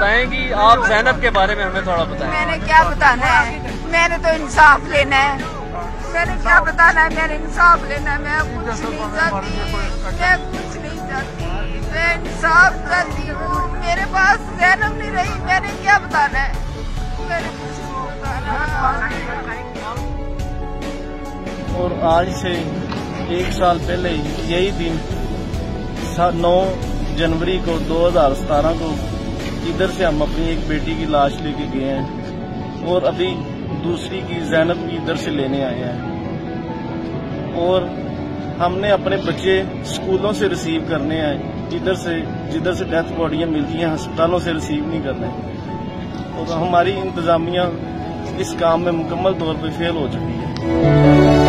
बताएं कि आप ज़ैनब के बारे में हमें थोड़ा बताएं। मैंने क्या बताना है, मैंने तो इंसाफ लेना है। मैंने क्या बताना है, मैंने इंसाफ लेना है। मैं कुछ नहीं चाहती, मैं कुछ नहीं चाहती, मैं इंसाफ चाहती हूँ। मेरे पास ज़ैनब नहीं रही, मैंने क्या बताना है, मैंने कुछ नहीं बताना। और आज से 1 साल पहले यही दिन 9 जनवरी को 2017 को इधर से हम अपनी एक बेटी की लाश लेके गए हैं और अभी दूसरी की ज़ैनब की इधर से लेने आए हैं। और हमने अपने बच्चे स्कूलों से रिसीव करने आए, जिधर से डेथ बॉडियां मिलती हैं अस्पतालों से रिसीव नहीं करने। और हमारी इंतजामिया इस काम में मुकम्मल तौर पर फेल हो चुकी है।